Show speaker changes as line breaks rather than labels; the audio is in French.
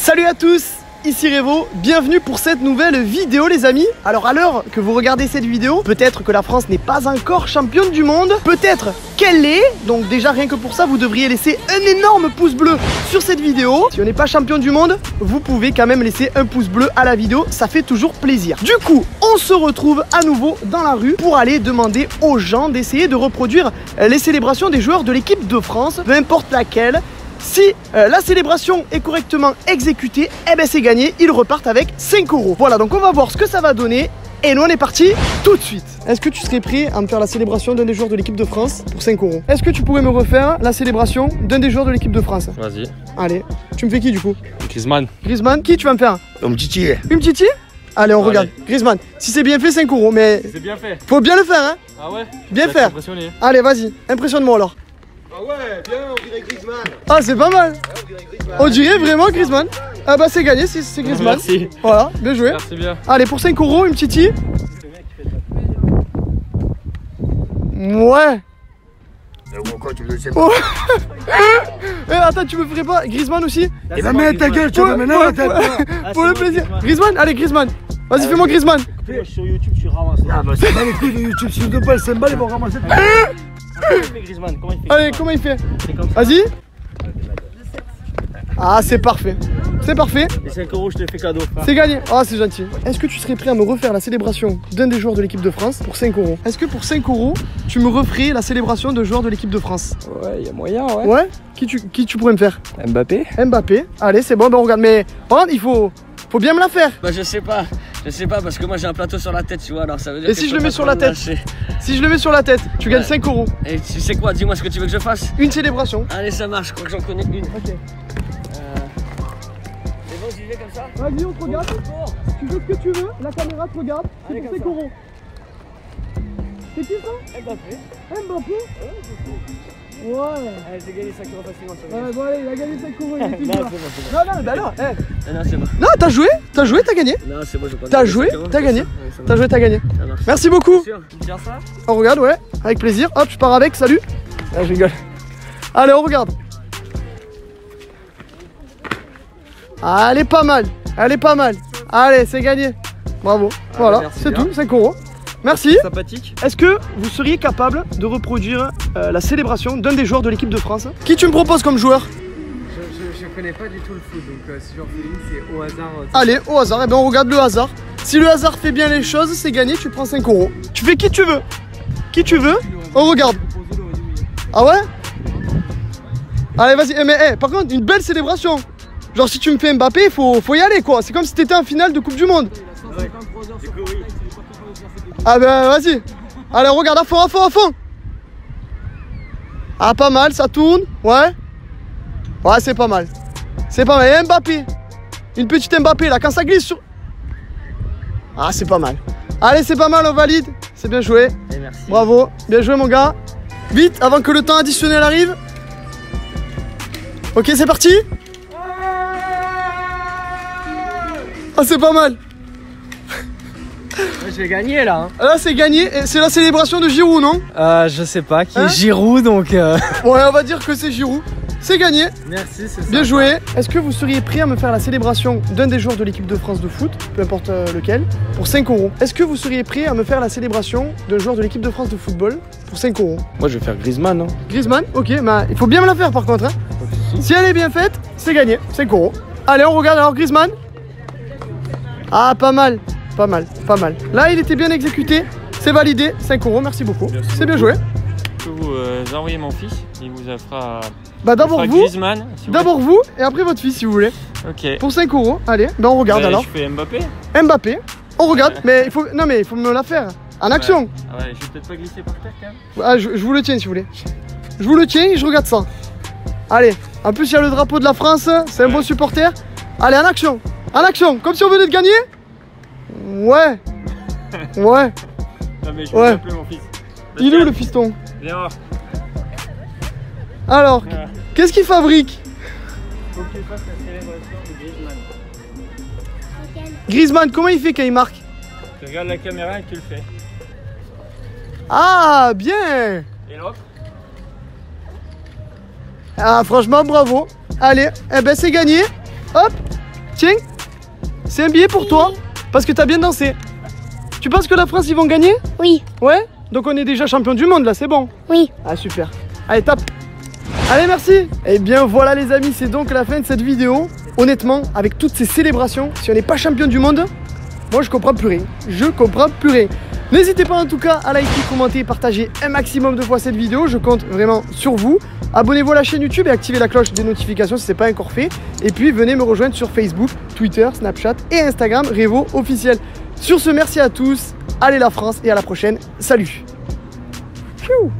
Salut à tous, ici Revo, bienvenue pour cette nouvelle vidéo les amis. Alors à l'heure que vous regardez cette vidéo, peut-être que la France n'est pas encore championne du monde, peut-être qu'elle l'est, donc déjà rien que pour ça vous devriez laisser un énorme pouce bleu sur cette vidéo. Si on n'est pas champion du monde, vous pouvez quand même laisser un pouce bleu à la vidéo, ça fait toujours plaisir. Du coup, on se retrouve à nouveau dans la rue pour aller demander aux gens d'essayer de reproduire les célébrations des joueurs de l'équipe de France, peu importe laquelle. Si la célébration est correctement exécutée, eh ben c'est gagné, ils repartent avec 5 €. Voilà, donc on va voir ce que ça va donner. Et nous on est parti tout de suite. Est-ce que tu serais prêt à me faire la célébration d'un des joueurs de l'équipe de France pour 5 €? Est-ce que tu pourrais me refaire la célébration d'un des joueurs de l'équipe de France?
Vas-y.
Allez, tu me fais qui du coup?
Griezmann.
Griezmann, qui tu vas me faire?
Umtiti.
Umtiti? Allez, on regarde. Griezmann, si c'est bien fait, 5 €, mais
C'est bien fait.
faut bien le faire, hein?
Ah ouais?
Bien faire.
Impressionné.
Allez, vas-y, impressionne-moi alors.
Ah ouais, bien, on dirait Griezmann.
Ah, c'est pas mal.
On dirait Griezmann.
On dirait vraiment Griezmann. Ah bah c'est gagné, c'est Griezmann.
Merci.
Voilà, bien joué.
Merci bien.
Allez, pour 5 €, une petite. Ouais.
Pourquoi tu le sais
Oh. Eh, attends, tu me ferais pas Griezmann aussi?
Il va mettre ta gueule, tu vas maintenant la tête.
Pour le plaisir. Griezmann, allez Griezmann. Vas-y, fais-moi Griezmann.
Sur YouTube, tu ramasses.
Ah bah c'est pas les couilles de YouTube, si je te passe 5 balles, ils vont ramasser.
Comment il fait Griezmann? Comment il fait?
Allez, comment il fait?
C'est comme ça.
Vas-y. Ah, c'est parfait. C'est parfait.
Les 5 €, je te fais cadeau.
C'est gagné. Ah, c'est gentil. Est-ce que tu serais prêt à me refaire la célébration d'un des joueurs de l'équipe de France pour 5 €? Est-ce que pour 5 € tu me referais la célébration de joueurs de l'équipe de France?
Ouais, il y a moyen, ouais.
Ouais. Qui tu pourrais me faire?
Mbappé.
Mbappé. Allez, c'est bon, ben on regarde. Mais par contre, il faut bien me la faire.
Bah, je sais pas parce que moi j'ai un plateau sur la tête, tu vois. Alors ça veut dire
Et
que
si je
peux
le mets
pas
sur
trop
la
me
tête?
lâcher.
Si je le mets sur la tête, tu gagnes
Ouais.
5 €.
Et tu sais quoi? Dis-moi ce que tu veux que je fasse.
Une célébration.
Allez, ça marche, je crois que j'en connais une.
Ok.
C'est bon, j'y vais comme ça?
Vas-y, on te regarde. Tu veux ce que tu veux, la caméra te regarde. C'est
Allez,
pour
comme
5 €. C'est qui ça?
Mbappé.
Mbappé? Ouais.
Allez, j'ai gagné 5 € facilement sur le
Bon allez, il a gagné 5 €.
Non, c'est bon, c'est bon.
Non, bah alors,
Non, c'est bon.
Non, t'as joué, t'as gagné.
Non, c'est bon, je connais.
T'as joué, t'as gagné. T'as joué, t'as gagné.
Ça marche.
Merci beaucoup.
Sûr, tu me tiens ça?
On regarde, ouais, avec plaisir. Hop, je pars avec, salut. Ah, je rigole. Allez, on regarde. Ah, elle est pas mal. Elle est pas mal. Allez, c'est gagné. Bravo. Voilà,
merci
c'est
bien.
tout, 5 €. Merci.
Sympathique.
Est-ce que vous seriez capable de reproduire la célébration d'un des joueurs de l'équipe de France? Qui tu me proposes comme joueur?
Je connais pas du tout le foot, donc si j'en fais une, c'est au hasard.
Allez, au hasard, et bien on regarde le hasard. Si le hasard fait bien les choses, c'est gagné, tu prends 5 €. Tu fais qui tu veux. Qui tu veux, on regarde. Ah ouais? Allez, vas-y, mais par contre, une belle célébration. Genre si tu me fais Mbappé, faut y aller quoi. C'est comme si t'étais en finale de Coupe du Monde. Ah ben vas-y. Allez, on regarde à fond, à fond, à fond. Ah, pas mal, ça tourne. Ouais. Ouais, c'est pas mal. C'est pas mal. Et Mbappé. Une petite Mbappé là, quand ça glisse sur... Ah, c'est pas mal. Allez, c'est pas mal, on valide. C'est bien joué.
Et merci.
Bravo. Bien joué, mon gars. Vite, avant que le temps additionnel arrive. Ok, c'est parti. Ah, c'est pas mal.
Je vais gagner là. Hein.
Là, c'est gagné. Et c'est la célébration de Giroud, non?
Je sais pas qui
Hein?
est Giroud donc.
Ouais, on va dire que c'est Giroud. C'est gagné.
Merci, c'est ça.
Bien joué. Est-ce que vous seriez prêt à me faire la célébration d'un des joueurs de l'équipe de France de foot, peu importe lequel, pour 5 €? Est-ce que vous seriez prêt à me faire la célébration d'un joueur de l'équipe de France de football pour 5 €?
Moi, je vais faire Griezmann. Hein.
Griezmann, ok, bah il faut bien me la faire par contre. Hein. Si elle est bien faite, c'est gagné, 5 €. Allez, on regarde alors Griezmann. Ah, pas mal, pas mal, pas mal. Là, il était bien exécuté, c'est validé, 5 €, merci beaucoup. C'est bien joué.
Je peux vous envoyer mon fils, il vous fera.
Bah d'abord vous,
Griezmann. Si
d'abord vous, et après votre fils si vous voulez.
Ok.
Pour 5 €, allez, ben on regarde alors.
Je fais Mbappé.
Mbappé, on regarde, mais il faut, non mais il faut me la faire, en action.
Ah ouais, je vais peut-être pas glisser par terre quand même.
Ah, je vous le tiens si vous voulez. Je vous le tiens et je regarde ça. Allez, en plus il y a le drapeau de la France, c'est un bon supporter. Allez, en action, comme si on venait de gagner. Ouais, ouais.
Non mais je
Ouais.
vais appeler mon fils.
Il est où le fiston?
Viens voir.
Alors, qu'est-ce qu'il fabrique?
Faut que tu fasses la célébration de Griezmann.
Griezmann, comment il fait quand il marque?
Tu regardes la caméra et tu le fais.
Ah, bien.
Et l'autre?
Ah, franchement, bravo. Allez, eh ben c'est gagné. Hop, Tiens, c'est un billet pour toi, parce que t'as bien dansé. Tu penses que la France, ils vont gagner?
Oui.
Ouais? Donc on est déjà champion du monde là, c'est bon?
Oui.
Ah super. Allez, top. Allez, merci. Et bien voilà les amis, c'est donc la fin de cette vidéo. Honnêtement, avec toutes ces célébrations, si on n'est pas champion du monde, moi je comprends plus rien. Je comprends plus rien. N'hésitez pas en tout cas à liker, commenter et partager un maximum de fois cette vidéo. Je compte vraiment sur vous. Abonnez-vous à la chaîne YouTube et activez la cloche des notifications si ce n'est pas encore fait. Et puis venez me rejoindre sur Facebook, Twitter, Snapchat et Instagram Revo officiel. Sur ce, merci à tous. Allez la France et à la prochaine. Salut. Pfiou.